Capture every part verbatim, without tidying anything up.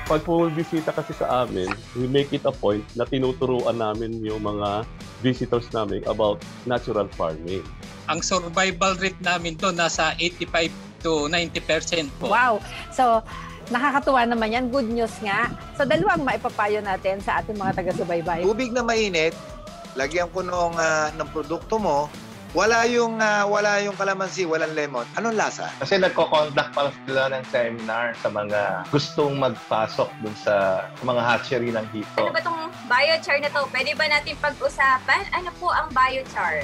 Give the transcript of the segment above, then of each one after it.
pag pumibisita kasi sa amin, we make it a point na tinuturuan namin yung mga visitors namin about natural farming. Ang survival rate namin to nasa eighty-five to ninety percent po. Wow! So, nakakatuwa naman yan. Good news nga. So, dalawang maipapayo natin sa ating mga taga-subaybay. Tubig na mainit, lagyan ko nung, uh, ng produkto mo, wala yung uh, wala yung kalamansi, walang lemon. Anong lasa? Kasi nagko-conduct pa sila ng seminar sa mga gustong magpasok dun sa mga hatchery ng hito. Ano ba itong biochar na to? Pwede ba natin pag-usapan? Ano po ang biochar?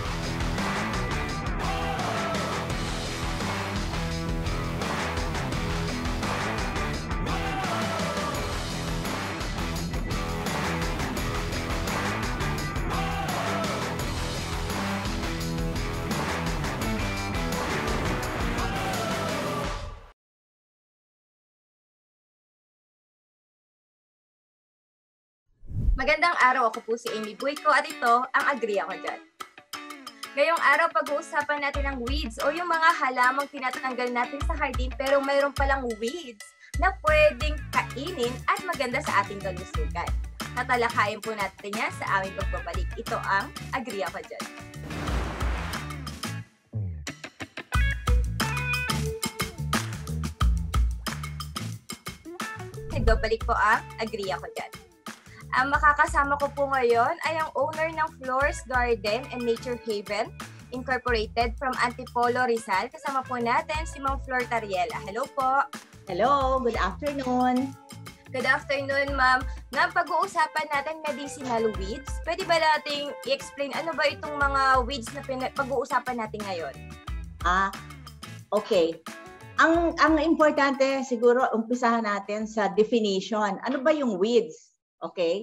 Magandang araw, ako po si Amy Buico at ito ang Agree Ako Dyan. Ngayong araw, pag-uusapan natin ang weeds o yung mga halamang tinatanggal natin sa hardin pero mayroon palang weeds na pwedeng kainin at maganda sa ating kalusugan. Tatalakayin po natin yan sa aming pagbabalik. Ito ang Agree Ako Dyan. Nagbabalik po ang Agree Ako Dyan. Ang makakasama ko po ngayon ay ang owner ng Flores Garden and Nature Haven Incorporated from Antipolo, Rizal. Kasama po natin si Ma'am Flor Tariela. Hello po. Hello, good afternoon. Good afternoon, ma'am. Ma'am, pag-uusapan natin medicinal weeds. Pwede ba nating i-explain ano ba itong mga weeds na pag-uusapan natin ngayon? Ah, okay. Ang ang importante siguro umpisahan natin sa definition. Ano ba yung weeds? Okay?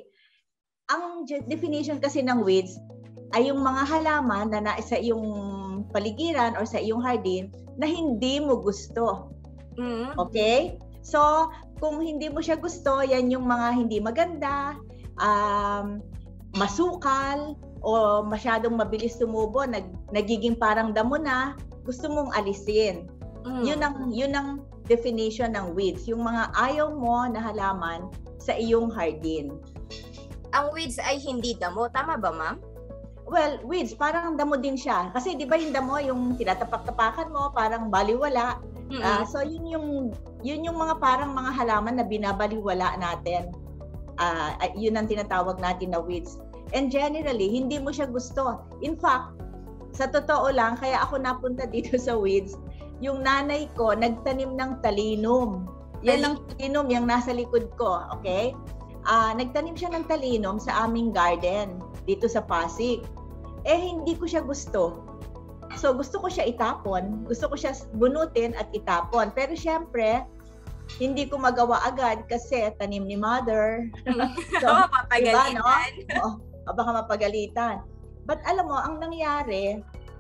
Ang definition kasi ng weeds ay yung mga halaman na nasa iyong paligiran or sa iyong hardin na hindi mo gusto. Mm. Okay? So, kung hindi mo siya gusto, yan yung mga hindi maganda, um, masukal, o masyadong mabilis tumubo, nag, nagiging parang damo na, gusto mong alisin. Mm. Yun ang, yun ang definition ng weeds. Yung mga ayaw mo na halaman sa iyong hardin. Ang weeds ay hindi damo. Tama ba, ma'am? Well, weeds, parang damo din siya. Kasi di ba yung damo, yung tinatapak-tapakan mo, parang baliwala. Mm-hmm. Uh, so yun yung, yun yung mga parang mga halaman na binabaliwala natin. Uh, yun ang tinatawag natin na weeds. And generally, hindi mo siya gusto. In fact, sa totoo lang, kaya ako napunta dito sa weeds, yung nanay ko nagtanim ng talinum. Yan ang talinum, yung nasa likod ko, okay? Uh, nagtanim siya ng talinum sa aming garden, dito sa Pasig. Eh, hindi ko siya gusto. So, gusto ko siya itapon. Gusto ko siya bunutin at itapon. Pero syempre, hindi ko magawa agad kasi tanim ni mother. So, mapapagalitan. Diba, no? Oh, baka mapagalitan. But alam mo, ang nangyari,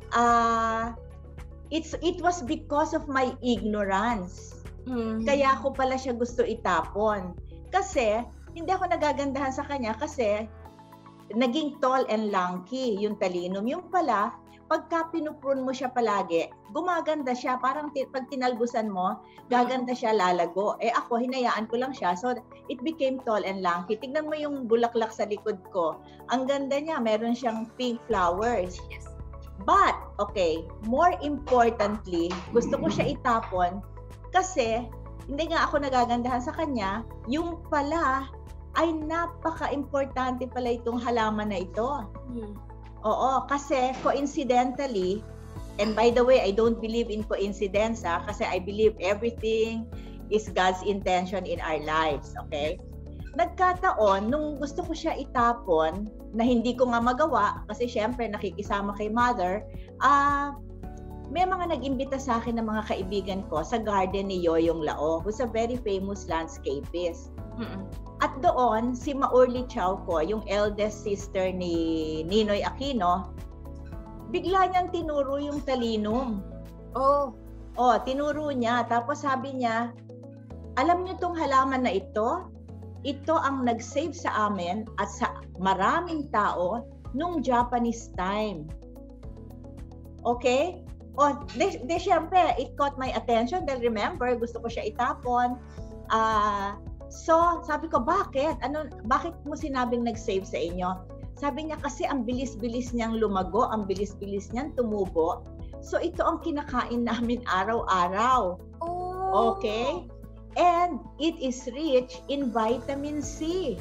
uh, it's, it was because of my ignorance. Mm-hmm. Kaya ko pala siya gusto itapon. Kasi, hindi ako nagagandahan sa kanya kasi naging tall and lanky yung talinum. Yung pala, pagka pinuprune mo siya palagi, gumaganda siya. Parang t- pag tinalbusan mo, gaganda siya, lalago. Eh ako, hinayaan ko lang siya. So, it became tall and lanky. Tignan mo yung bulaklak sa likod ko. Ang ganda niya, meron siyang pink flowers. Yes. But, okay, more importantly, gusto ko siya itapon kasi hindi nga ako nagagandahan sa kanya, yung pala ay napaka-importante pala itong halaman na ito. Hmm. Oo, kasi coincidentally, and by the way, I don't believe in coincidence ha, kasi I believe everything is God's intention in our lives, okay? Nagkataon, nung gusto ko siya itapon, na hindi ko nga magawa, kasi syempre nakikisama kay mother, ah, uh, may mga nag-imbita sa akin ng mga kaibigan ko sa garden ni Yoyong Lao, who's a very famous landscapist. Mm-mm. At doon, si Maurli Chauco, yung eldest sister ni Ninoy Aquino, bigla niyang tinuro yung talinum. Oh. Oh, tinuro niya. Tapos sabi niya, alam niyo tong halaman na ito? Ito ang nag-save sa amin at sa maraming tao nung Japanese time. Okay? Oh, de, de syempre, it caught my attention. Dahil remember, gusto ko siya itapon. Ah... Uh, So, sabi ko, bakit? Ano, bakit mo sinabing nag-save sa inyo? Sabi niya, kasi ang bilis-bilis niyang lumago, ang bilis-bilis niyang tumubo. So, ito ang kinakain namin araw-araw. Oh. Okay? And it is rich in vitamin C.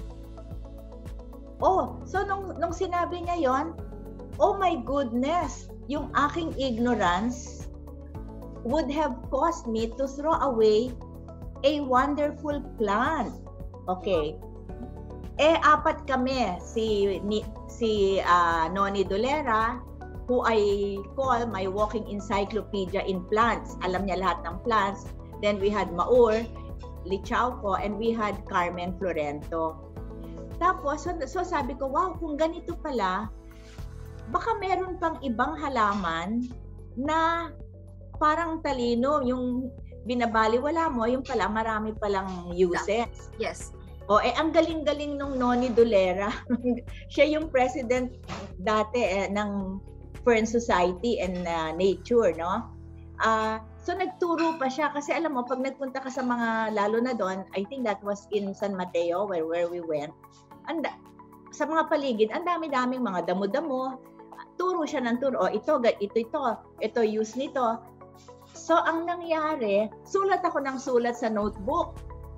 Oh, so nung, nung sinabi niya yon, oh my goodness, yung aking ignorance would have caused me to throw away a wonderful plant. Okay. Eh, apat kami. Si, ni, si uh, Noni Dolera, who I call my walking encyclopedia in plants. Alam niya lahat ng plants. Then we had Maur, Lichauco, and we had Carmen Florento. Tapos, so, so sabi ko, wow, kung ganito pala, baka meron pang ibang halaman na parang talino, yung binabaliwala mo, yung pala marami palang uses. Yes. O, eh, ang galing-galing nung Noni Dolera. Siya yung president dati eh, ng Fern Society and uh, Nature, no? Ah, uh, so nagturo pa siya kasi alam mo, pag nagpunta ka sa mga, lalo na doon, I think that was in San Mateo where, where we went, anda, sa mga paligid, ang dami-daming mga damo-damo, turo siya ng turo, oh, ito, ito, ito, ito, use nito. So, ang nangyari, sulat ako ng sulat sa notebook.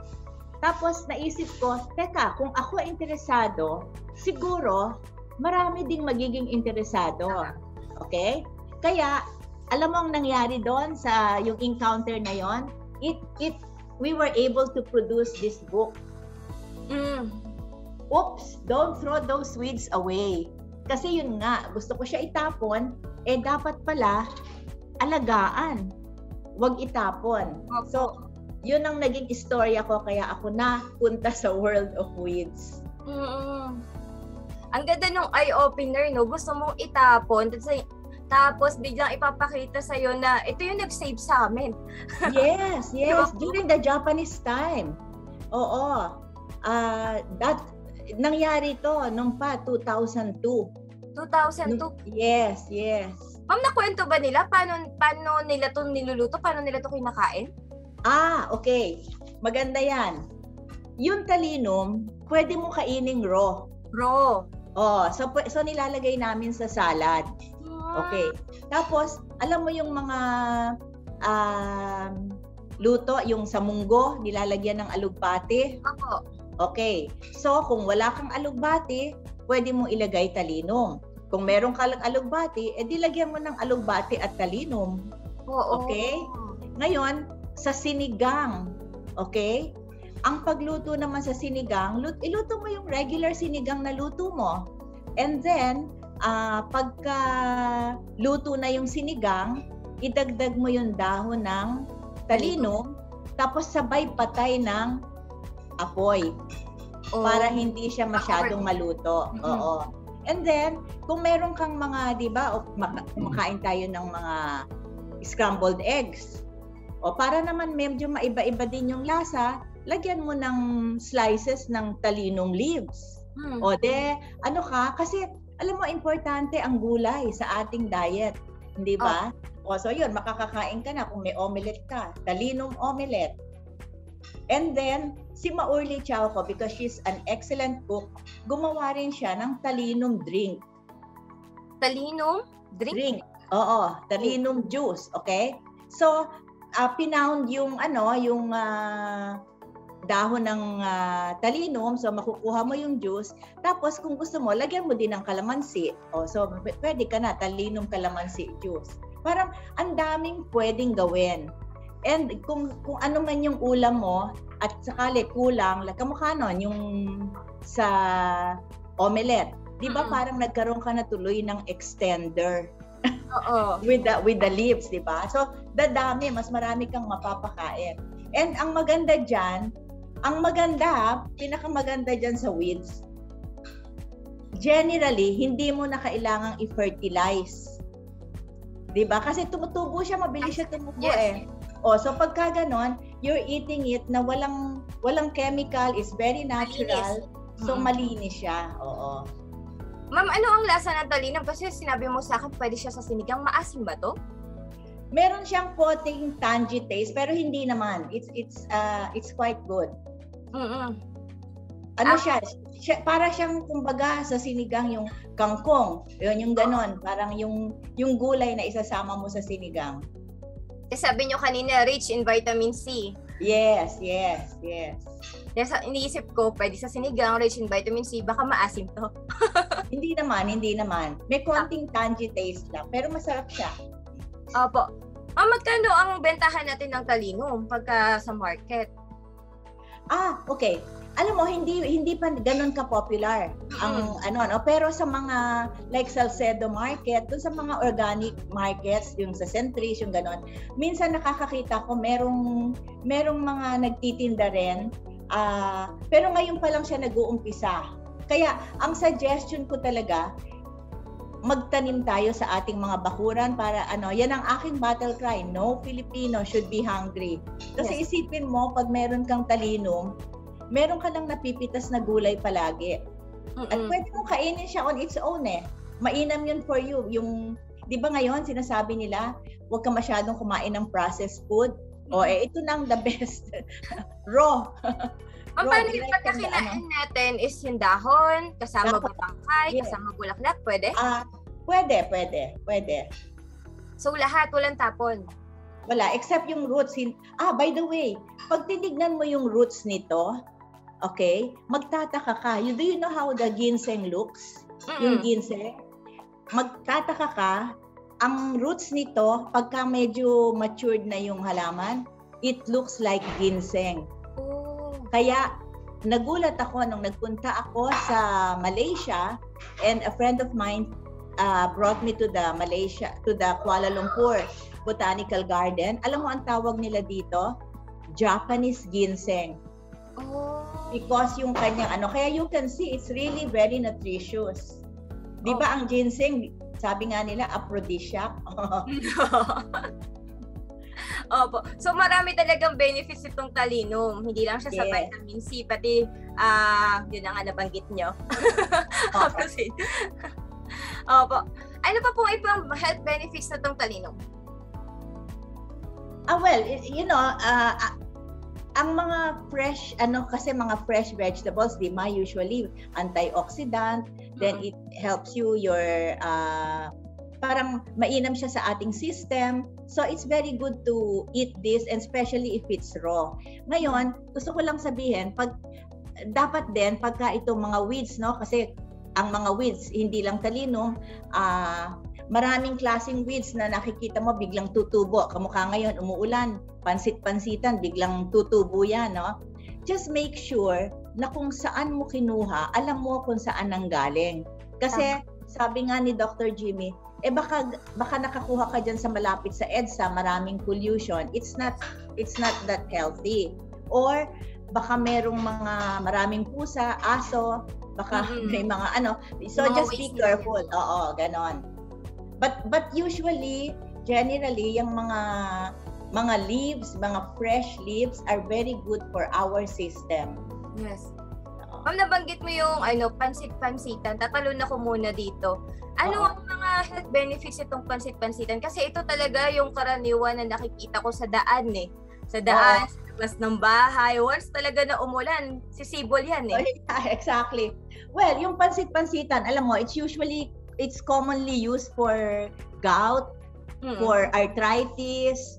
Tapos, naisip ko, teka, kung ako interesado, siguro, marami ding magiging interesado. Okay? Kaya, alam mo ang nangyari doon sa yung encounter na yon, it, it, we were able to produce this book. Mm. Oops, don't throw those weeds away. Kasi yun nga, gusto ko siya itapon, eh dapat pala alagaan. Huwag itapon. Okay. So, yun ang naging istorya ko, kaya ako na punta sa world of weeds. Mm-mm. Ang ganda ng eye-opener, no? Gusto mong itapon, tapos biglang ipapakita sa'yo na ito yung nag-save sa amin. Yes, yes. During the Japanese time. Oo. Uh, that, nangyari to nung pa, two thousand two. two thousand two? Yes, yes. Ma'am, nakwento ba nila? Paano, paano nila to niluluto? Paano nila to kinakain? Ah, okay. Maganda yan. Yung talinum, pwede mo kaining raw. Raw. Oh, so, so nilalagay namin sa salad. Okay. Tapos, alam mo yung mga um, luto, yung sa munggo, nilalagyan ng alugbati. Ako. Okay. So, kung wala kang alugbati, pwede mong ilagay talinum. Kung meron ka lang alugbati, edi lagyan mo ng alugbati at talinum. Oo. Okay? Ngayon, sa sinigang, okay? Ang pagluto naman sa sinigang, iluto mo yung regular sinigang na luto mo. And then, uh, pagka luto na yung sinigang, idagdag mo yung dahon ng talinum, tapos sabay patay ng apoy. Oh. Para hindi siya masyadong maluto. Mm-hmm. Oo. And then, kung meron kang mga, di ba, o kumakain tayo ng mga scrambled eggs. O para naman medyo maiba-iba din yung lasa, lagyan mo ng slices ng talinum leaves. Hmm. O de, ano ka, kasi alam mo, importante ang gulay sa ating diet. Hindi ba? Oh. O so yun, makakakain ka na kung may omelette ka. Talinum omelette. And then, si Maur Lichauco, because she's an excellent cook, gumawa rin siya ng talinum drink. Talinum drink? Drink. Oo, talinum juice, okay? So, uh, pinound yung ano, yung uh, dahon ng uh, talinum, so makukuha mo yung juice. Tapos kung gusto mo, lagyan mo din ng kalamansi. O, so pwede ka na, talinum kalamansi juice. Parang ang daming pwedeng gawin. And kung kung ano man yung ulam mo at sakali kulang, kamukha nun yung sa omelette. Di ba mm-hmm. parang nagkaroon ka na tuloy ng extender? Oo. with the with the leaves, di ba? So, dadami, mas marami kang mapapakain. And ang maganda diyan, ang maganda, pinakamaganda diyan sa weeds. Generally, hindi mo na kailangang i-fertilize. Di ba? Kasi tumutubo siya, mabilis siya tumubo yes. eh. O, so pagka ganon, you're eating it na walang walang chemical, is very natural. Malinis. So, mm-hmm. malinis siya. Oo. Ma'am, ano ang lasa ng talinum? Kasi sinabi mo sa akin, pwede siya sa sinigang. Maasim ba to? Meron siyang konting tangy taste, pero hindi naman. It's it's uh it's quite good. Mm-mm. Ano Ah. siya, siya? Para siyang kumbaga sa sinigang yung kangkong. Yun, yung ganon. Parang yung, yung gulay na isasama mo sa sinigang. Eh, sabi nyo kanina, rich in vitamin C. Yes, yes, yes. Kaya sa, iniisip ko, pwede sa sinigang, rich in vitamin C, baka maasim to. Hindi naman, hindi naman. May konting tangy taste lang, pero masarap siya. Opo. Ah, magkano ang bentahan natin ng talinong pagka sa market? Ah, okay. Alam mo, hindi hindi pa ganun ka-popular ang ano no, pero sa mga like Salcedo Market, dun sa mga organic markets, yung sa Centris, yung ganun, minsan nakakakita ko merong merong mga nagtitinda rin, ah, pero ngayon pa lang siya nag-uumpisa. Kaya ang suggestion ko talaga, magtanim tayo sa ating mga bakuran para ano, yan ang aking battle cry, no Filipino should be hungry. Kasi Yes. isipin mo, pag meron kang talinong, meron ka lang napipitas na gulay palagi. At Mm-mm. pwede mong kainin siya on its own eh. Mainam yun for you. Yung, di ba ngayon, sinasabi nila, huwag ka masyadong kumain ng processed food. O eh, ito nang the best. Raw. Ang Raw, paano yung direct pagka from the kinain natin is yung dahon, kasama Dahon. butangkay, Yes. kasama bulaklak, pwede? Ah, pwede, pwede, pwede. So lahat, walang tapon. Wala, except yung roots. Hin- ah, by the way, pag tinignan mo yung roots nito, okay, magtataka ka. You, do you know how the ginseng looks? Yung Mm-mm. ginseng? Magtataka ka, ang roots nito, pagka medyo matured na yung halaman, it looks like ginseng. Oh. Kaya, nagulat ako nung nagpunta ako sa Malaysia and a friend of mine uh, brought me to the Malaysia, to the Kuala Lumpur Botanical Garden. Alam mo ang tawag nila dito? Japanese ginseng. Oh. Because yung kanyang ano, kaya you can see it's really very nutritious. Di ba ang ginseng, sabi nga nila, aphrodisiac. Opo. So marami talagang benefits itong talinong. Hindi lang siya sa Yes. vitamin C, pati ah yun ang nga nabanggit nyo. Opposite. Opo. Ano pa pong ibang health benefits na itong talinong? Ah, well, y- you know, uh, uh, ang mga fresh, ano, kasi mga fresh vegetables, di ba, usually antioxidant, then it helps you your, uh, parang mainam siya sa ating system. So, it's very good to eat this, and especially if it's raw. Ngayon, gusto ko lang sabihin, pag, dapat din, pagka itong mga weeds, no, kasi ang mga weeds, hindi lang talinong, ah, maraming klaseng weeds na nakikita mo biglang tutubo. Kamukha ngayon, umuulan, pansit-pansitan, biglang tutubo yan, no? Just make sure na kung saan mo kinuha, alam mo kung saan nanggaling. Kasi, sabi nga ni Doctor Jimmy, eh baka, baka nakakuha ka dyan sa malapit sa EDSA, maraming pollution. It's not, it's not that healthy. Or, baka merong mga maraming pusa, aso, baka Mhm. may mga ano. So, Mga just be waste careful. Oo, ganon. But but usually, generally, yung mga mga leaves, mga fresh leaves are very good for our system. Yes. Ma'am, nabanggit mo yung ano, pansit-pansitan. Tatalon ako muna dito. Ano Oo. ang mga health benefits itong pansit-pansitan? Kasi ito talaga yung karaniwan na nakikita ko sa daan eh. Sa daan, sa labas ng bahay. Once talaga na umulan, sisibol yan eh. Yeah, exactly. Well, yung pansit-pansitan, alam mo, it's usually, it's commonly used for gout, Mm. for arthritis,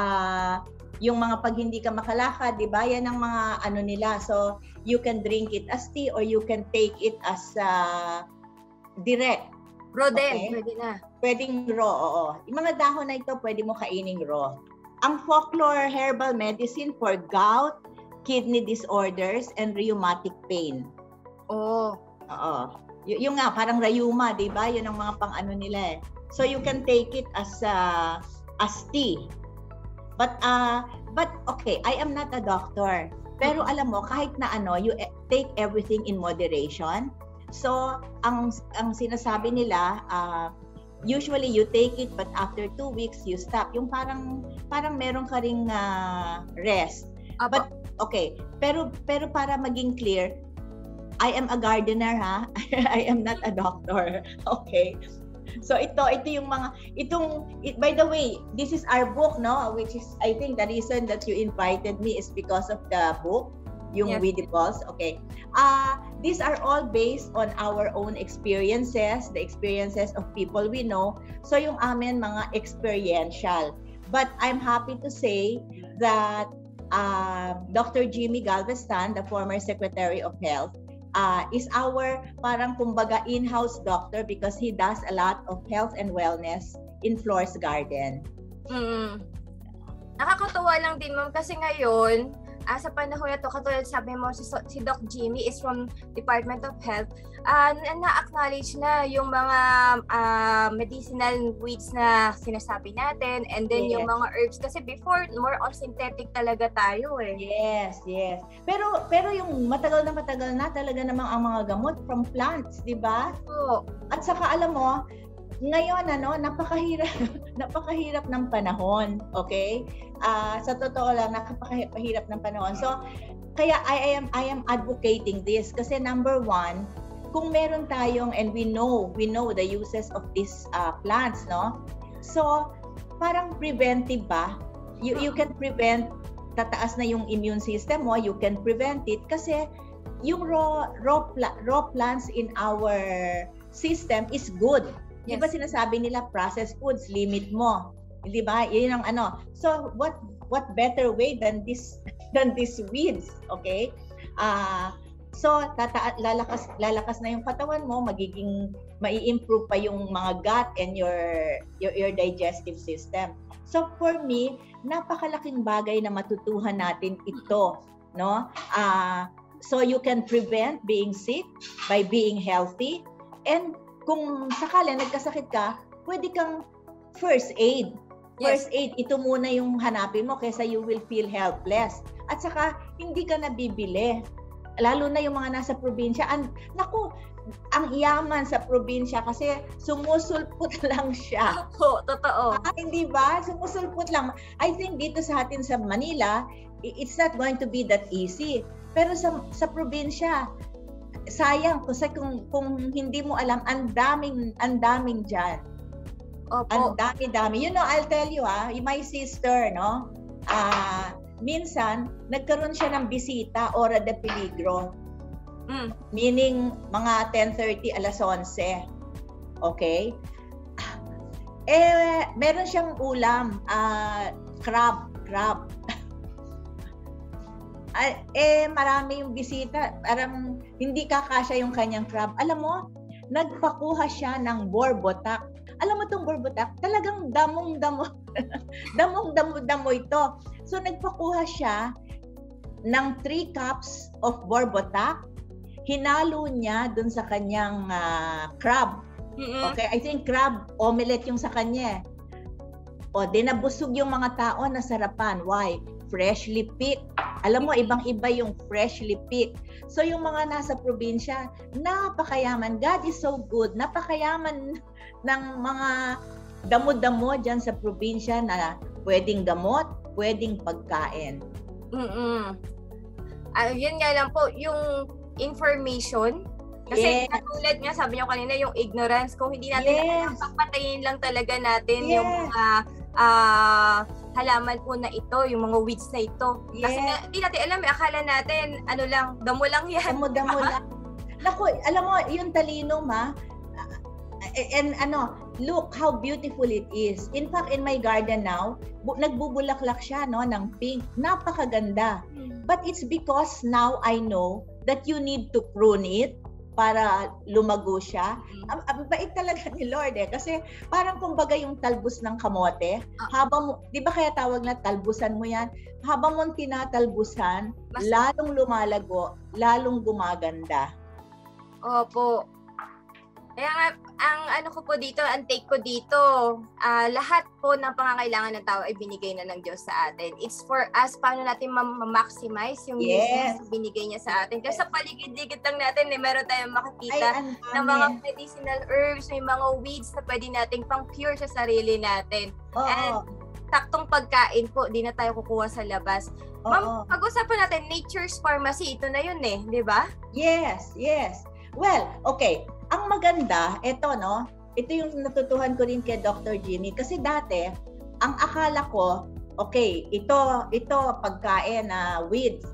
ah yung mga pag hindi ka makalakad, di ba? Yan ang mga ano nila. So, you can drink it as tea or you can take it as uh, direct. Bro din, Okay. pwede na. Pwedeng raw, oo. Yung mga dahon na ito, pwede mo kaining raw. Ang folklore herbal medicine for gout, kidney disorders, and rheumatic pain. Oh. Oo. Y- yung nga, parang rayuma, di ba? Yun ang mga pang-ano nila eh. So, you can take it as uh, as tea. But, uh, but okay, I am not a doctor. Pero alam mo, kahit na ano, you e- take everything in moderation. So, ang ang sinasabi nila, uh, usually you take it, but after two weeks, you stop. Yung parang, parang meron ka ring uh, rest. But, Okay, pero pero para maging clear, I am a gardener ha. I am not a doctor. Okay. So ito ito yung mga itong it, by the way, this is our book no, which is I think the reason that you invited me is because of the book. yung Yes. weedables. Okay. Uh, these are all based on our own experiences, the experiences of people we know. So yung amin mga experiential. But I'm happy to say that uh, Doctor Jimmy Galveston, the former Secretary of Health, uh, is our parang kumbaga in-house doctor because he does a lot of health and wellness in Flores Garden. Mm. Nakakatuwa lang din, ma'am, kasi ngayon, ah, sa panahon na to, katulad sabi mo, si, si Doc Jimmy is from Department of Health, ah, na- na-acknowledge na yung mga ah, medicinal weeds na sinasabi natin, and then yung Yes. mga herbs. Kasi before, more on synthetic talaga tayo eh. Yes, yes. Pero pero yung matagal na matagal na talaga namang ang mga gamot from plants, 'di ba? So, At saka alam mo, ngayon ano, napakahirap napakahirap ng panahon, okay? Ah, sa totoo lang napakahirap ng panahon. So, kaya I am I am advocating this kasi number one, kung meron tayong and we know, we know the uses of these uh, plants, no? So, parang preventive ba? You you can prevent, tataas na yung immune system mo, you can prevent it kasi yung raw raw, pla- raw plants in our system is good. Di ba Yes. sinasabi nila processed foods, limit mo. Di ba? Yun ang ano. So what what better way than this than these weeds, okay? Ah, so tata lalakas lalakas na yung katawan mo, magiging mai-improve pa yung mga gut and your your your digestive system. So for me, napakalaking bagay na matutuhan natin ito, no? Ah, so you can prevent being sick by being healthy, and kung sakali nagkasakit ka, pwede kang first aid. First aid, ito muna yung hanapin mo kaysa you will feel helpless. At saka, hindi ka nabibili. Lalo na yung mga nasa probinsya. An, naku, ang yaman sa probinsya kasi sumusulpot lang siya. ako, totoo. Ah, hindi ba? Sumusulpot lang. I think dito sa atin sa Manila, it's not going to be that easy. Pero sa sa probinsya, sayang kasi kung kung hindi mo alam, ang daming ang daming diyan. Opo. Ang dami-dami. You know, I'll tell you ah, my sister, no? Ah, minsan nagkaroon siya ng bisita, hora de peligro. Mm. Meaning mga ten thirty, alas eleven. Okay? Eh, meron siyang ulam, ah, crab, crab. Ah, eh, marami yung bisita. Parang hindi kakasya yung kanyang crab. Alam mo, nagpakuha siya ng borbotak. Alam mo itong borbotak, talagang damong-damo. damong-damo-damo ito. So, nagpakuha siya ng three cups of borbotak. Hinalo niya dun sa kanyang uh, crab. Mm-mm. Okay, I think crab omelette yung sa kanya. O, dinabusog yung mga tao na sarapan. Why? Freshly picked. Alam mo, ibang-iba yung freshly picked. So, yung mga nasa probinsya, napakayaman. God is so good. Napakayaman ng mga damo-damo dyan sa probinsya na pwedeng gamot, pwedeng pagkain. Mm-mm. Ah, yun nga lang po, yung information. Kasi Yes. katulad nga, sabi niyo kanina, yung ignorance. Kung hindi natin Yes. alam, papatayin lang talaga natin Yes. yung mga ah, halaman po na ito, yung mga weeds na ito. Kasi Yes. nga, hindi natin alam, eh, akala natin, ano lang, damo lang yan. Damo-damo lang. Naku, alam mo, yung talino, ma, and ano, look how beautiful it is. In fact, in my garden now, bu- nagbubulaklak siya, no, ng pink. Napakaganda. But it's because now I know that you need to prune it para lumago siya. Ang, ang bait talaga ni Lord eh. Kasi parang kumbaga yung talbos ng kamote, habang mo, di ba kaya tawag na talbusan mo yan? Habang mo tinatalbusan, Mas- lalong lumalago, lalong gumaganda. Opo. Kaya nga, ang ano ko po dito, ang take ko dito, ah, lahat po ng pangangailangan ng tao ay binigay na ng Diyos sa atin. It's for us, paano natin ma-maximize yung Yes. uses na binigay niya sa atin. Kasi sa paligid-ligid lang natin, eh, meron tayong Ay, makikita ang ng mga dami. medicinal herbs, may mga weeds na pwede nating pang-cure sa sarili natin. Oo, and- Taktong pagkain po, di na tayo kukuha sa labas. oo. Ma'am, pag-usapan natin, Nature's Pharmacy, ito na yun eh, di ba? Yes, yes. Well, okay. Ang maganda, ito no, ito yung natutuhan ko rin kay Doctor Jimmy. Kasi dati, ang akala ko, okay, ito, ito pagkain na uh, weeds.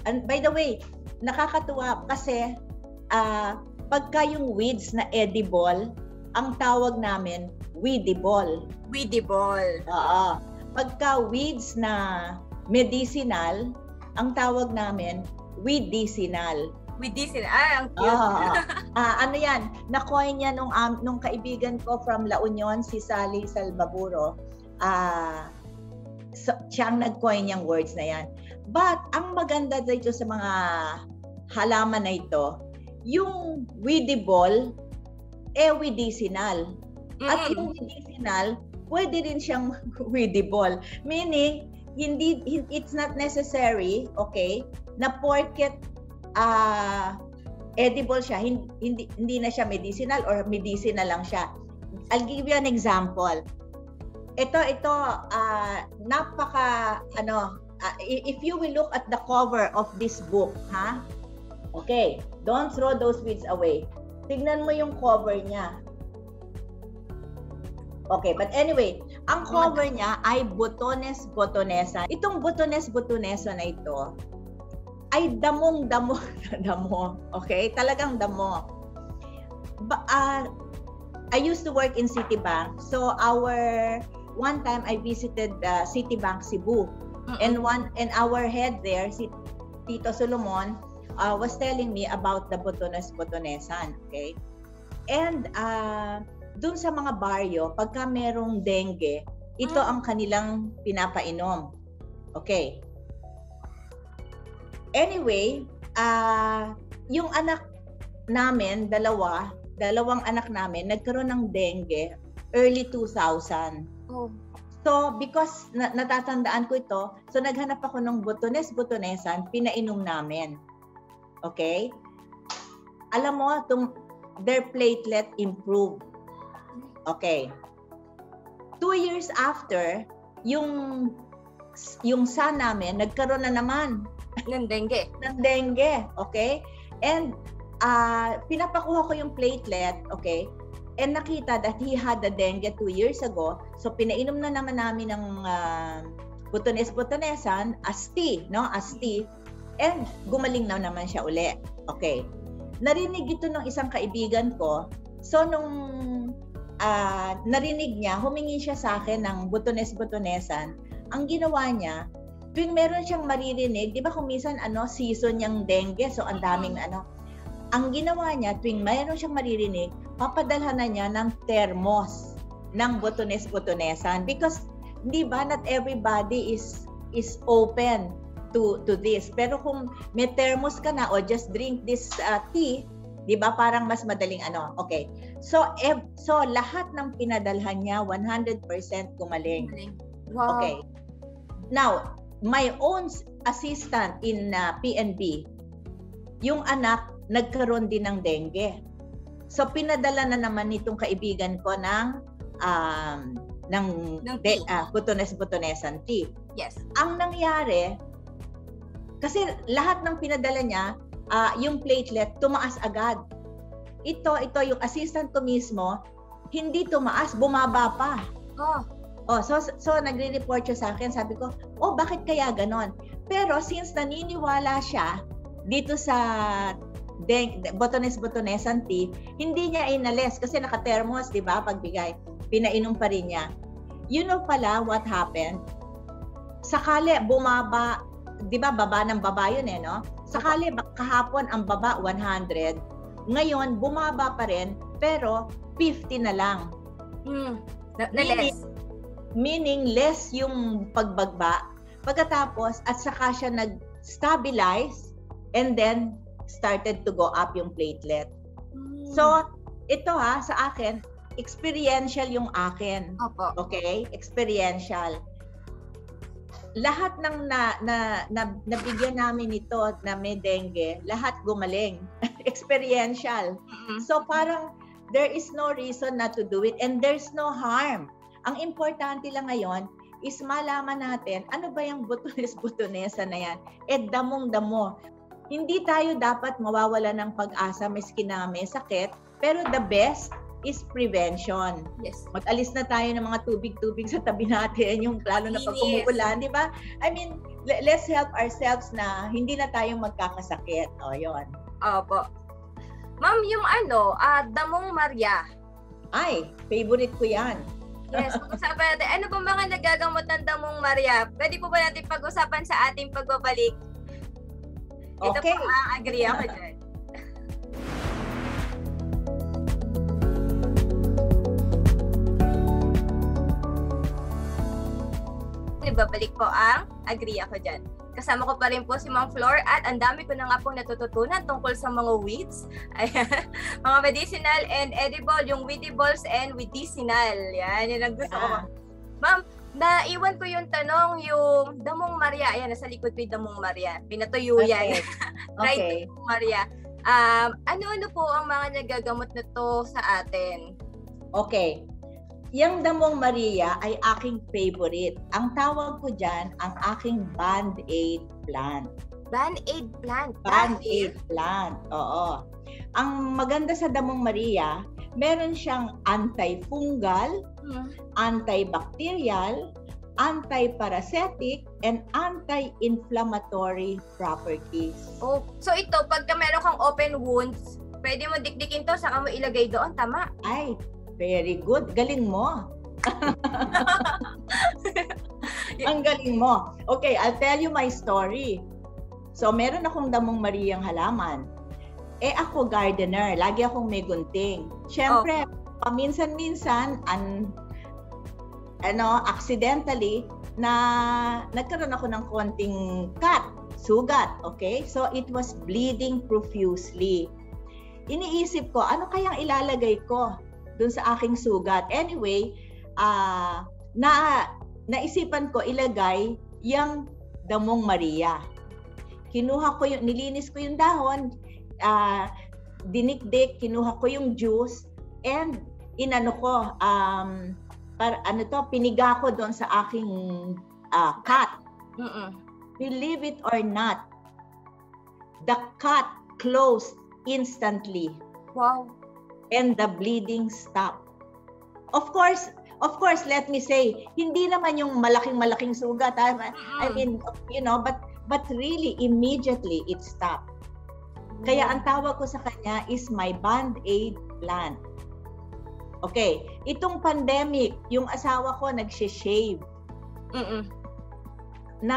And by the way, nakakatuwa kasi uh, pagka yung weeds na edible, ang tawag namin weedable. Weedable. Oo. Pagka weeds na medicinal, ang tawag namin weedicinal. Weedicinal. Ah, ang cute. Oo. Ah, ano yan? Na-coin niya nung, um, nung kaibigan ko from La Union, si Sally Salvaburo. Ah, so, siya ang nag-coin niyang words na yan. But, ang maganda dito sa mga halaman na ito, yung weedable, eh, weedicinal. At Mm-mm. yung medicinal, pwede rin siyang weedable. Meaning, hindi, it's not necessary, okay, na porket uh, edible siya, hindi, hindi, hindi na siya medicinal or medicinal lang siya. I'll give you an example. Ito, ito, uh, napaka, ano, uh, if you will look at the cover of this book, ha? Okay, don't throw those weeds away. Tignan mo yung cover niya. Okay, but anyway, ang cover niya ay Botones botonesa. Itong Botones botonesa na ito ay damong-damo na damo. Okay? Talagang damo. Ba, uh, I used to work in Citibank. So our one time I visited uh, Citibank Cebu. Uh-uh. And one and our head there, si Tito Solomon, uh, was telling me about the Botones botonesan. Okay? And uh, doon sa mga baryo, pagka merong dengue, ito ang kanilang pinapainom. Okay. Anyway, uh, yung anak namin, dalawa, dalawang anak namin, nagkaroon ng dengue early two thousand. Oh. So, because na- natatandaan ko ito, so naghanap ako ng Botones botonesan, pinainom namin. Okay? Alam mo, tung, their platelet improved. Okay. Two years after, yung yung son namin, nagkaroon na naman Ng dengue. ng dengue. Okay? And uh, pinapakuha ko yung platelet, okay? And nakita that he had the dengue two years ago. So, pinainom na naman namin ng uh, Botones botonesan, asti, no? Asti. And gumaling na naman siya uli. Okay. Narinig ito ng isang kaibigan ko. So, nung Uh, narinig niya, humingi siya sa akin ng Botones botonesan. Ang ginawa niya, tuwing meron siyang maririnig, di ba kung minsan ano, season yung dengue, so ang daming ano. Ang ginawa niya, tuwing meron siyang maririnig, papadalhan na niya ng thermos ng Botones botonesan. Because, di ba, not everybody is is open to to this. Pero kung may thermos ka na, o just drink this uh, tea, di ba, parang mas madaling ano. Okay. So, ev- so lahat ng pinadalhan niya, one hundred percent gumaling. Wow. Okay. Now, my own assistant in uh, P N B, yung anak, nagkaroon din ng dengue. So, pinadala na naman nitong kaibigan ko ng, um, ng, Ng de- tea. uh, Botones botonesan tea. Yes. Ang nangyari, kasi lahat ng pinadala niya, uh, yung platelet, tumaas agad. Ito, ito, yung assistant ko mismo, hindi tumaas, bumaba pa. Oh. Oh, so, so nagre-report siya sa akin, sabi ko, oh, bakit kaya ganon? Pero since naniniwala siya dito sa de- Botones botonesan tea, hindi niya inalis kasi naka-thermos, di ba, pagbigay. Pinainom pa rin niya. You know pala what happened? Sakali, bumaba, di ba, baba ng baba yun eh, no? Sakali, kahapon ang baba, one hundred. Ngayon, bumaba pa rin, pero fifty na lang. Hmm. Na, na Meaning, less. meaning less yung pagbagba. Pagkatapos, at saka siya nag-stabilize and then started to go up yung platelet. Hmm. So, ito ha, sa akin, experiential yung akin. Opo. Okay? Experiential. Lahat ng na, na, na, nabigyan namin nito na may dengue, lahat gumaling. Experiential. Mm-hmm. So parang there is no reason not to do it and there's no harm. Ang importante lang ngayon is malaman natin ano ba yung Botones botonesa na yan. Eh damong-damo. Hindi tayo dapat mawawala ng pag-asa miski na may sakit, pero the best is prevention. Yes. Mag-alis na tayo ng mga tubig-tubig sa tabi natin, yung lalo na pag Linis. umuulan, di ba? I mean, le- let's help ourselves na hindi na tayong magkakasakit. O, yun. Opo. Ma'am, yung ano, ah, Damong Maria. Ay, favorite ko yan. Yes, pag-usapan natin. Ano ba mga nagagamot ng Damong Maria? Pwede po ba natin pag-usapan sa ating pagbabalik? Ito Okay. po, ah, agree ako dyan. Ibabalik ko ang agree ako dyan. Kasama ko pa rin po si Ma'am Flor at ang dami ko na nga pong natututunan tungkol sa mga weeds. Ayan. Mga medicinal and edible, yung weedibles and medicinal. Yan, yun ang gusto ko. Ah. Ma'am, naiwan ko yung tanong, yung Damong Maria. Ayan, nasa likod ko yung Damong Maria. Pinatuyo yan. Okay. Right, Okay. Damong Maria. Um, ano-ano po ang mga nagagamot na to sa atin? Okay. Yang Damong Maria ay aking favorite. Ang tawag ko dyan, ang aking Band-Aid plant. Band-Aid plant. Band-Aid plant. Oo. Ang maganda sa Damong Maria, meron siyang antifungal, Hmm. antibacterial, antiparasitic, and anti-inflammatory properties. Oh, so ito, pagka meron kang open wounds, pwede mo dikdikin to, saka mo ilagay doon, tama? Ay, very good. Galing mo. Ang galing mo. Okay, I'll tell you my story. So, meron akong Damong Mariang halaman. Eh, ako gardener. Lagi akong may gunting. Siyempre, paminsan-minsan, an, ano, accidentally, na nagkaroon ako ng konting cut, sugat, okay? So, it was bleeding profusely. Iniisip ko, ano kayang ilalagay ko dun sa aking sugat? Anyway, uh, na naisipan ko ilagay yung Damong Maria. Kinuha ko yung, nilinis ko yung dahon, uh, dinikdik, kinuha ko yung juice, and inano ko, um, para, ano to, piniga ko doon sa aking uh, cut. Mm-mm. Believe it or not, the cut closed instantly. Wow. And the bleeding stopped. Of course, of course, let me say, hindi naman yung malaking-malaking sugat. I, I mean, you know, but but really, immediately, it stopped. Kaya ang tawag ko sa kanya is my Band-Aid plant. Okay, itong pandemic, yung asawa ko nag-shave. Mm-mm. Na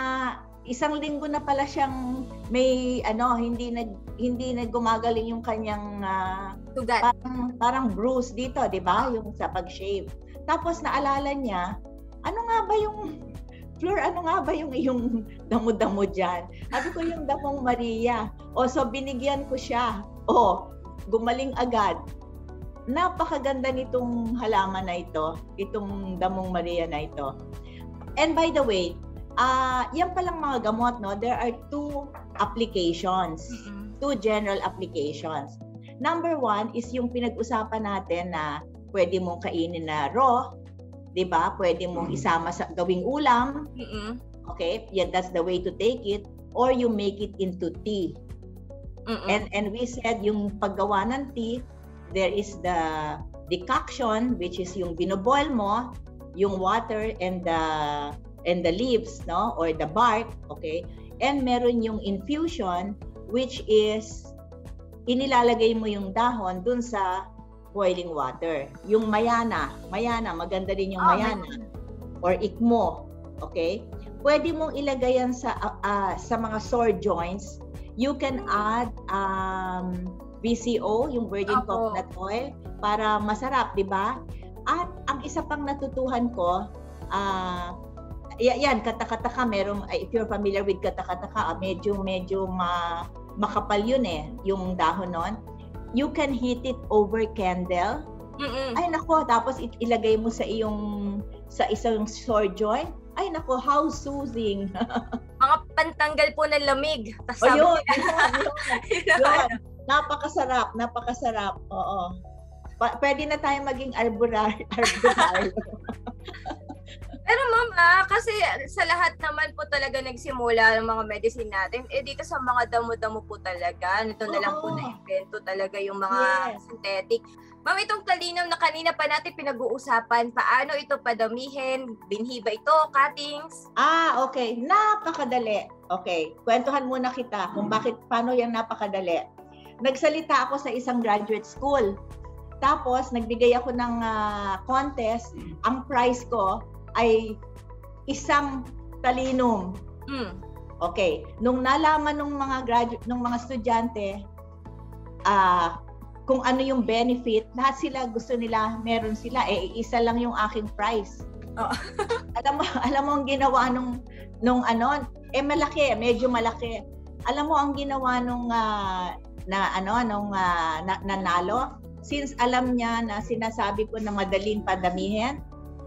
isang linggo na pala siyang may ano, hindi nag hindi naggumagaling yung kanyang uh, Sugat. parang parang bruise dito, 'di ba? Yung sa pag-shave. Tapos naalala niya, ano nga ba yung Flor, ano nga ba yung iyong damo-damo diyan? Sabi ko yung Damong Maria. O so binigyan ko siya. O gumaling agad. Napakaganda nitong halaman na ito, itong Damong Maria na ito. And by the way, uh, yan palang mga gamot, no? There are two applications, Mm-mm. two general applications. Number one is yung pinag-usapan natin na pwede mong kainin na raw, 'di ba? Pwede mong isama sa gawing ulam, Mm-mm. okay? Yeah, that's the way to take it. Or you make it into tea. Mm-mm. And and we said yung paggawa ng tea, there is the decoction, which is yung binoboil mo, yung water and the and the leaves, no, or the bark, okay? And meron yung infusion, which is inilalagay mo yung dahon dun sa boiling water. Yung mayana, mayana, maganda din yung Oh, mayana or ikmo, okay? Pwede mong ilagay yan sa uh, uh, sa mga sore joints. You can add um, V C O, yung virgin Opo. coconut oil, para masarap, di ba? At ang isa pang natutuhan ko, ah, uh, yan, katakataka, merong, if you're familiar with katakataka, medyo, medyo ma, makapal yun eh, yung dahon nun. You can heat it over candle. Mm-mm. Ay nako, tapos it, ilagay mo sa iyong, sa isang sore joint. Ay nako, how soothing. Mga pantanggal po ng lamig. Tas O sabi yun, nila- yun, yun. Yun. Napakasarap, napakasarap. Oo. Pa- pwede na tayo maging arborar, arborar. Pero ma'am, ah, kasi sa lahat naman po talaga nagsimula ng mga medicine natin, eh dito sa mga damo-damo po talaga, nito na lang po Oo. na-invento talaga yung mga Yes. synthetic. Ma'am, itong talinum na kanina pa natin pinag-uusapan, paano ito padamihin? Binhi ba ito? Cuttings? Ah, okay. Napakadali. Okay. Kwentuhan muna kita kung bakit, paano yan napakadali. Nagsalita ako sa isang graduate school. Tapos, nagbigay ako ng uh, contest. Ang prize ko ay isang talinum. Mm. Okay. Nung nalaman ng mga graduate, ng mga estudyante, ah, uh, kung ano yung benefit, lahat sila gusto nila, meron sila, eh isa lang yung aking price. Oh. alam mo, alam mo ang ginawa nung nung ano, eh malaki, medyo malaki. Alam mo ang ginawa nung uh, na ano, nung uh, na, nanalo, since alam niya na sinasabi ko na madaling padamihin,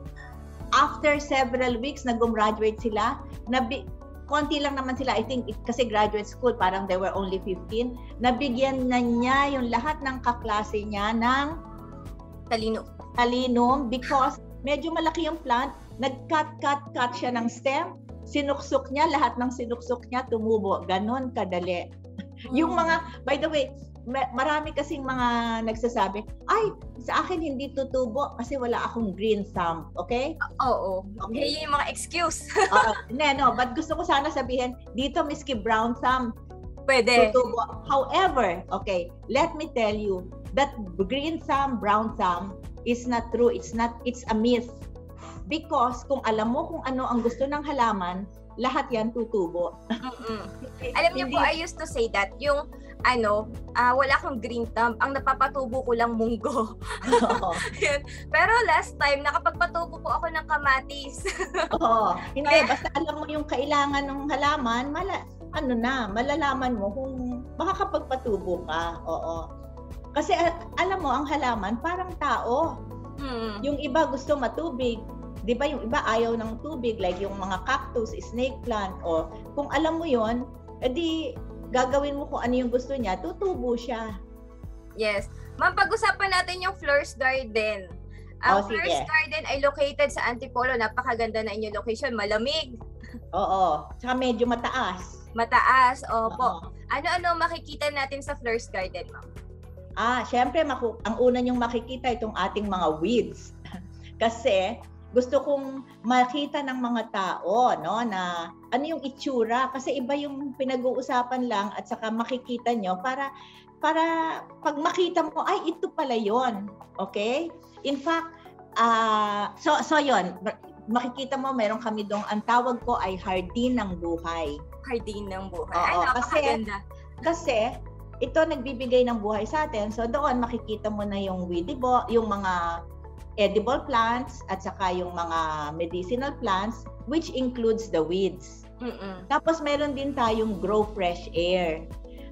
after several weeks na gumraduate sila, na konti lang naman sila, I think, it, kasi graduate school, parang they were only fifteen, nabigyan na niya yung lahat ng kaklase niya ng talinum. Talinum because medyo malaki yung plant, nag-cut, cut, cut siya ng stem, sinuksok niya, lahat ng sinuksok niya tumubo. Ganon kadali. Hmm. Yung mga, by the way, marami kasing mga nagsasabi, ay, sa akin hindi tutubo kasi wala akong green thumb. Okay? Oo. Okay. Yun yung mga excuse. uh, no, no, but gusto ko sana sabihin, dito miski brown thumb, pwede. Tutubo. However, okay, let me tell you, that green thumb, brown thumb is not true. It's not, it's a myth. Because kung alam mo kung ano ang gusto ng halaman, lahat yan tutubo. Alam niyo po, I used to say that, yung ano, uh, wala akong green thumb, ang napapatubo ko lang munggo. Pero last time, nakapagpatubo po ako ng kamatis. Oo. Hindi, basta alam mo yung kailangan ng halaman, mala, ano na, malalaman mo kung makakapagpatubo ka. Oo. Kasi alam mo, ang halaman parang tao. Hmm. Yung iba gusto matubig. Di ba yung iba ayaw ng tubig, like yung mga cactus, snake plant, o kung alam mo yon, edi gagawin mo kung ano yung gusto niya, tutubo siya. Yes. Ma'am, pag-usapan natin yung Fleurs Garden. Ang Oh, Fleurs sige. Garden ay located sa Antipolo. Napakaganda na inyong location. Malamig. Oo. Tsaka medyo mataas. Mataas. Opo. Oo. Ano-ano makikita natin sa Fleurs Garden, ma'am? Ah, syempre, maku- ang una niyong makikita itong ating mga weeds. Kasi gusto kong makita ng mga tao, no, na ano yung itsura, kasi iba yung pinag-uusapan lang at saka makikita nyo para para pag makita mo, ay, ito pala yon. Okay? In fact, uh, so so yon, makikita mo meron kami dong, ang tawag ko ay hardin ng buhay. Hardin ng buhay. Oo, Ay, napakaganda. Kasi ito nagbibigay ng buhay sa atin. So doon makikita mo na yung weedible, yung mga edible plants at saka yung mga medicinal plants, which includes the weeds. Mm-mm. Tapos meron din tayong grow fresh air.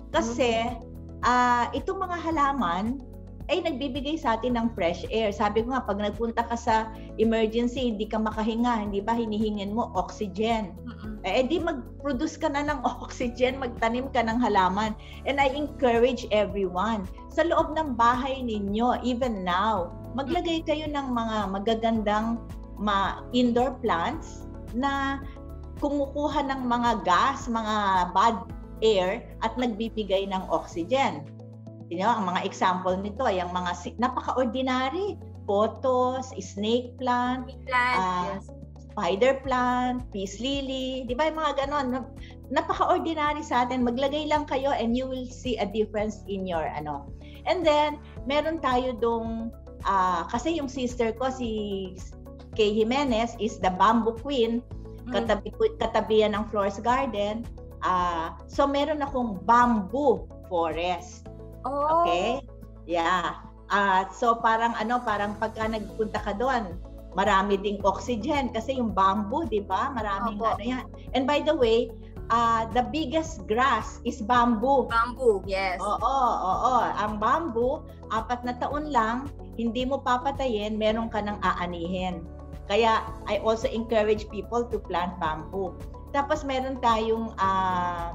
Kasi mm-hmm. uh, itong mga halaman ay nagbibigay sa atin ng fresh air. Sabi ko nga, pag nagpunta ka sa emergency, hindi ka makahinga, hindi ba hinihingin mo oxygen? Mm-mm. Eh, di mag-produce ka na ng oxygen, magtanim ka ng halaman. And I encourage everyone, sa loob ng bahay ninyo, even now, maglagay kayo ng mga magagandang ma indoor plants na kumukuha ng mga gas, mga bad air at nagbibigay ng oxygen. You know, ang mga example nito ay ang mga napaka-ordinary, pothos, snake plant, plant uh, yes. spider plant, peace lily, di ba yung mga ganon, napaka-ordinary sa atin. Maglagay lang kayo and you will see a difference in your ano. And then, meron tayo dong, uh, kasi yung sister ko, si Kay Jimenez, is the bamboo queen, katabi, katabihan ng Flores Garden. Uh, so, meron akong bamboo forest. Oh. Okay? Yeah. Uh, so parang ano, parang pagka nagpunta ka doon, marami ding oxygen kasi yung bamboo, di ba? Maraming Opo. ano yan. And by the way, uh, the biggest grass is bamboo. Bamboo, yes. Oo, oo, oo. Ang bamboo, apat na taon lang, hindi mo papatayin, meron ka ng aanihin. Kaya I also encourage people to plant bamboo. Tapos meron tayong uh,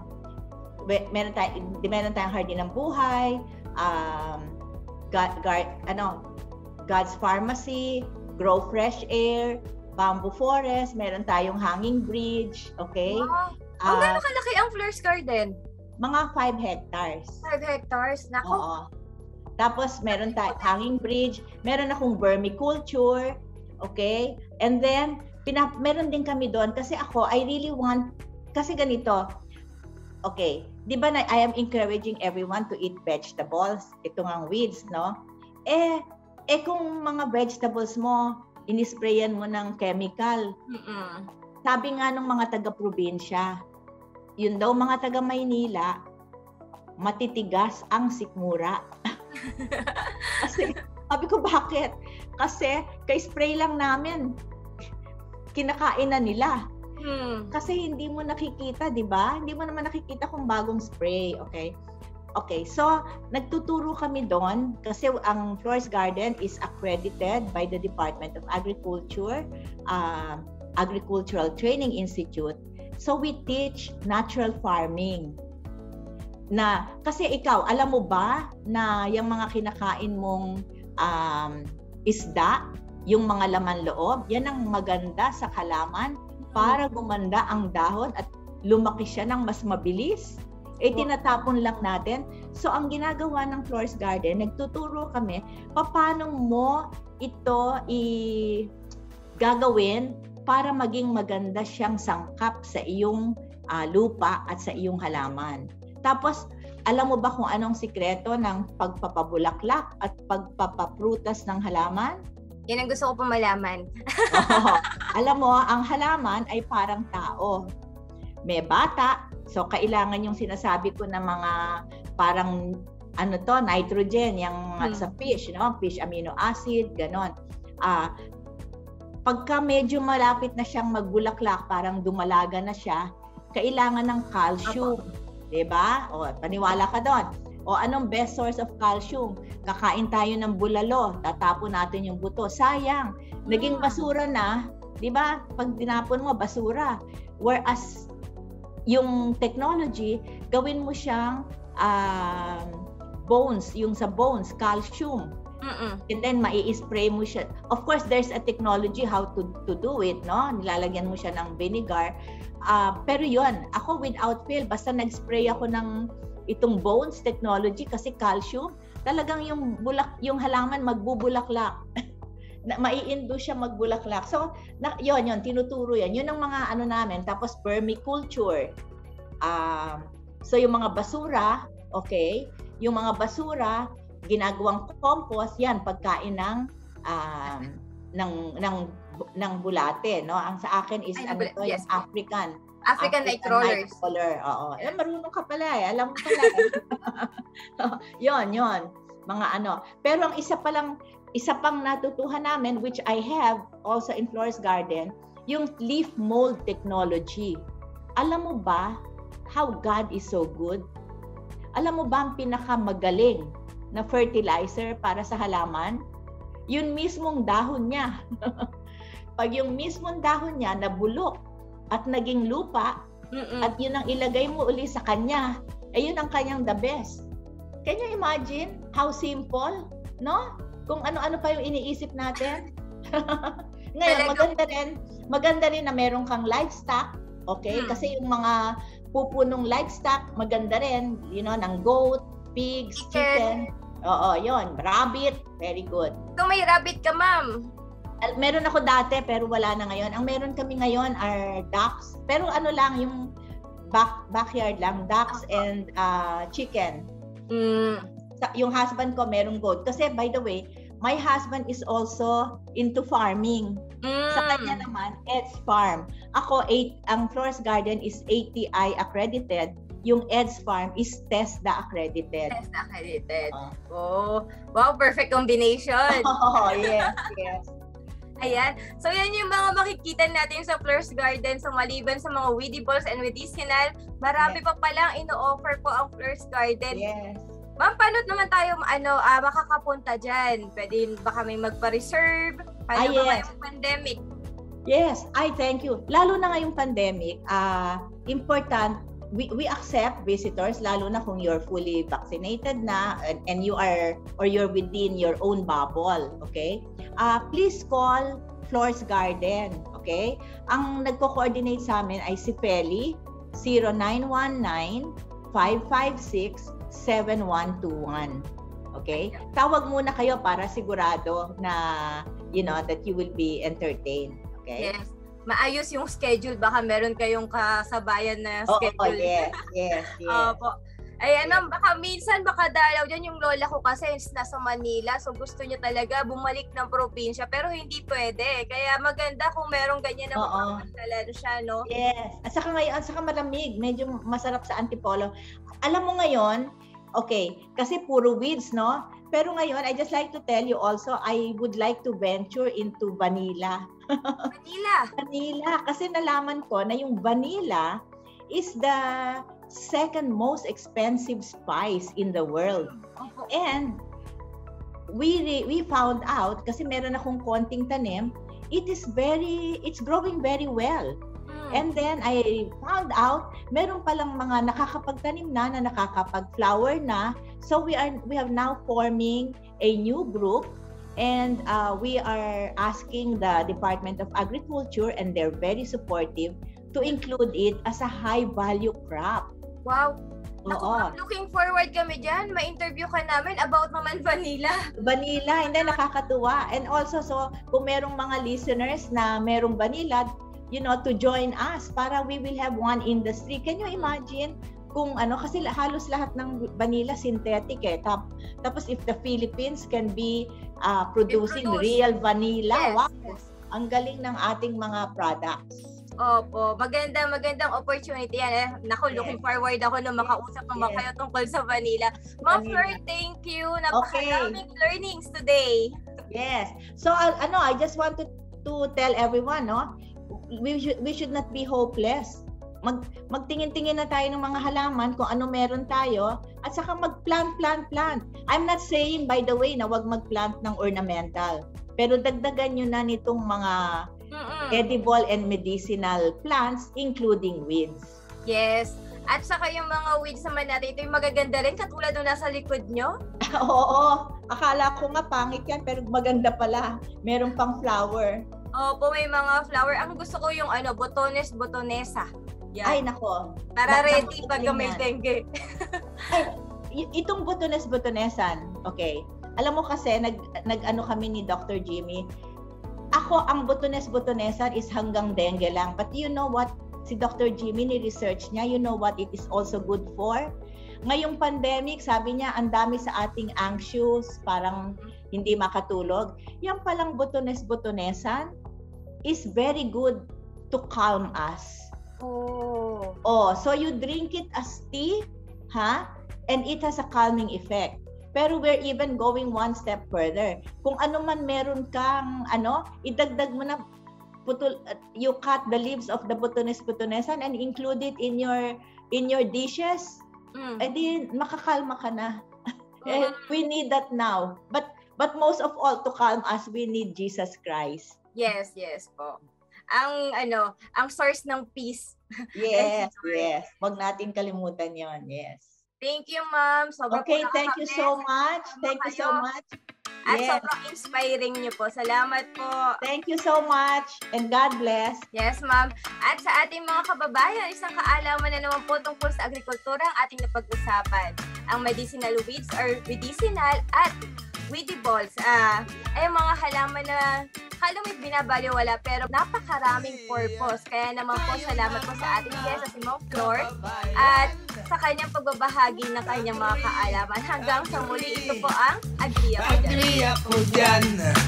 meron tayong meron tayong hardin ng buhay, um, God, God, ano, God's Pharmacy, Grow Fresh Air, Bamboo Forest, meron tayong hanging bridge, okay? Wow. Uh, Ang gano'ng kalaki ang Fleurs Garden? Mga five hectares. five hectares? Nako. Oo. Tapos meron tayong hanging bridge, meron akong vermiculture, okay? And then, pinap meron din kami doon kasi ako, I really want, kasi ganito, okay, di ba na I am encouraging everyone to eat vegetables, ito ngang weeds, no? Eh, eh kung mga vegetables mo, inisprayan mo ng chemical, Mm-mm. sabi nga ng mga taga-probinsya, yun daw mga taga-Maynila, matitigas ang sikmura. Kasi, sabi ko, bakit? Kasi, kay-spray lang namin. Kinakain na nila. Hmm. Kasi hindi mo nakikita, di ba? Hindi mo naman nakikita kung bagong spray, okay? Okay, so, nagtuturo kami doon kasi ang Flores Garden is accredited by the Department of Agriculture, uh, Agricultural Training Institute. So, we teach natural farming. Na kasi ikaw, alam mo ba na yung mga kinakain mong um, isda, yung mga laman loob, yan ang maganda sa halaman para gumanda ang dahon at lumaki siya ng mas mabilis. Eh, tinatapon lang natin. So, ang ginagawa ng Flores Garden, nagtuturo kami paano mo ito i gagawin para maging maganda siyang sangkap sa iyong uh, lupa at sa iyong halaman. Tapos, alam mo ba kung anong sikreto ng pagpapabulaklak at pagpapaprutas ng halaman? Yan ang gusto ko pong malaman. Oo. Alam mo, ang halaman ay parang tao. May bata, so kailangan yung sinasabi ko na mga parang ano to, nitrogen, yung Hmm. sa fish, no? Fish amino acid, ganon. Ah, pagka medyo malapit na siyang magbulaklak, parang dumalaga na siya, kailangan ng calcium. Diba? O, paniwala ka doon. O, anong best source of calcium? Kakain tayo ng bulalo, tatapon natin yung buto. Sayang, naging basura na, diba? Pag tinapon mo, basura. Whereas, yung technology, gawin mo siyang um, bones, yung sa bones, calcium. Mm-mm. And then, mai-spray mo siya. Of course, there's a technology how to, to do it, no? Nilalagyan mo siya ng vinegar. Uh, pero yon, ako without fail, basta nag-spray ako ng itong bones technology kasi calcium, talagang yung bulak, yung halaman magbubulaklak. Mai-induce siya magbulaklak. So, na, yon, yon, tinuturo yan. Yun ang mga ano namin. Tapos vermiculture. Um, so, yung mga basura, okay, yung mga basura, ginagawang compost, yan, pagkain ng um, ng ng ng bulate, no? Ang sa akin is Ay, ano to, yes. yung African. African night crawlers. Nightcrawler. Oo. Eh, marunong ka pala eh. Alam mo pala. yon, yon. Mga ano. Pero ang isa pa lang, isa pang natutuhan namin, which I have also in Flores Garden, yung leaf mold technology. Alam mo ba how God is so good? Alam mo ba ang pinakamagaling na fertilizer para sa halaman? Yun mismong dahon niya. Pag yung mismong dahon niya nabulok at naging lupa, Mm-mm. at yun ang ilagay mo uli sa kanya, eh yun ang kanyang the best. Can you imagine how simple, no? Kung ano-ano pa yung iniisip natin. Ngayon, maganda rin, maganda rin na meron kang livestock, okay? Hmm. Kasi yung mga pupunong livestock, maganda rin, you know, ng goat, pigs, Chicken. chicken. Oo, yun. Rabbit, very good. Kung may rabbit ka, ma'am. Al- Meron ako dati pero wala na ngayon. Ang meron kami ngayon are ducks. Pero ano lang, yung back, backyard lang, ducks and uh, chicken. Mm. Sa- Yung husband ko merong goat. Kasi by the way, my husband is also into farming. Mm. Sa kanya naman, Ed's Farm. Ako, eight, ang Flores Garden is A T I accredited. Yung Ed's Farm is TESDA accredited. Test accredited. Ah. Oh. Wow, perfect combination. Oh, yes, yes. Ayan. So, yan yung mga makikita natin sa Flores Garden. So, maliban sa mga weedibles and medicinal, marami Yes. pa palang ino-offer po ang Flores Garden. Yes. Ma'am, paano naman tayo ano, ah, makakapunta dyan? Pwede ba kami magpa-reserve? Paano Ah, ba yes. ngayong pandemic? Yes, I thank you. Lalo na ngayong pandemic, uh, important, we, we accept visitors, lalo na kung you're fully vaccinated na and, and you are, or you're within your own bubble, okay? Uh, please call Flores Garden, okay? Ang nagko-coordinate sa amin ay si Feli, zero nine one nine, five five six, seven one two one. Okay? Tawag muna kayo para sigurado na, you know, that you will be entertained. Okay? Yes. Maayos yung schedule. Baka meron kayong kasabayan na Oo, schedule. yes, yes, yes. Opo. Ayan, ma'am, baka minsan makadalaw dyan yung lola ko kasi nasa Manila. So gusto niya talaga bumalik ng probinsya. Pero hindi pwede. Kaya maganda kung merong ganyan na Oo. mapapagdala siya, no? Yes. At saka ngayon, at saka malamig. Medyo masarap sa Antipolo. Alam mo ngayon, okay, kasi puro weeds, no? Pero ngayon, I just like to tell you also, I would like to venture into vanilla. Manila. Vanilla. Kasi nalaman ko na yung vanilla is the second most expensive spice in the world. Opo. And we re- we found out, kasi meron akong konting tanim, it is very, it's growing very well. Hmm. And then I found out, meron palang mga nakakapagtanim na, na nakakapag-flower na. So we are we have now forming a new group, and uh, we are asking the Department of Agriculture, and they're very supportive, to include it as a high-value crop. Wow. Naku, Oo. ma'am, looking forward kami dyan. Ma-interview ka namin about naman vanilla. Vanilla, hindi, nakakatuwa. And also, so kung merong mga listeners na merong vanilla, you know, to join us para we will have one industry. Can you imagine kung ano, kasi halos lahat ng vanilla synthetic eh. Tap, tapos if the Philippines can be uh, producing Produce. real vanilla, Yes, wow, yes. ang galing ng ating mga products. Opo, maganda, magandang opportunity yan. Eh, naku, Yes. looking forward ako na makausap naman Yes. kayo tungkol sa vanilla. Ma'am Vanilla. Flor, thank you. Napakaraming learnings today. Yes. So, uh, ano, I just want to, to tell everyone, no, we should, we should not be hopeless. Mag, magtingin-tingin na tayo ng mga halaman kung ano meron tayo, at saka mag-plant, plant, plant. I'm not saying, by the way, na wag mag-plant ng ornamental. Pero dagdagan nyo na nitong mga Mm-mm. edible and medicinal plants, including weeds. Yes. At saka yung mga weeds naman natin, ito yung magaganda rin, katulad nung nasa likod nyo. Oo, akala ko nga pangit yan, pero maganda pala. Meron pang flower. Opo, may mga flower. Ang gusto ko yung ano, botones, botonesa. Yan. Ay, nako. Para Bak- ready bakit pag may ganyan? dengue. Y- itong botones-botonesan, okay. Alam mo kasi, nag, nag-ano kami ni Doctor Jimmy, ako, ang botones-botonesan is hanggang dengue lang. But you know what? Si Doctor Jimmy, ni-research niya, you know what it is also good for? Ngayong pandemic, sabi niya, ang dami sa ating anxious, parang hindi makatulog. Yan palang botones-botonesan is very good to calm us. Oh. Oh, so you drink it as tea, ha? And it has a calming effect. Pero we're even going one step further. Kung ano man meron kang, ano, idagdag mo na, putol, you cut the leaves of the botones-botonesan and include it in your in your dishes, Mm. eh di makakalma ka na. Eh, Mm. we need that now. But but most of all, to calm us, we need Jesus Christ. Yes, yes po. Ang ano, ang source ng peace. Yes, yes. Huwag natin kalimutan yon. Yes. Thank you, ma'am. Sobrang Okay, po thank you so nakaka-bless. much. Tama Thank you so kayo. much. At Yes. sobrang inspiring niyo po. Salamat po. Thank you so much, and God bless. Yes, ma'am. At sa ating mga kababayan, isang kaalaman na naman po tungkol sa agrikultura ang ating napag-usapan. Ang medicinal weeds or medicinal at weedy balls. Ah, ay mga halaman na kala mo'y binabaliwala pero napakaraming purpose. Kaya naman po salamat po sa ating guest na si Ma'am Flor at sa kanyang pagbabahagi ng kanyang mga kaalaman. Hanggang sa muli, ito po ang Agri Ako Dyan. Agree ako dyan.